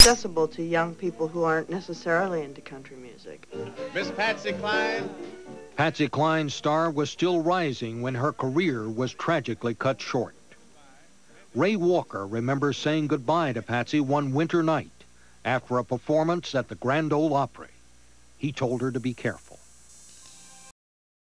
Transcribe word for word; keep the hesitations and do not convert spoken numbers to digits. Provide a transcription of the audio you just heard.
accessible to young people who aren't necessarily into country music. Miss Patsy Cline. Patsy Cline's star was still rising when her career was tragically cut short. Ray Walker remembers saying goodbye to Patsy one winter night after a performance at the Grand Ole Opry. He told her to be careful.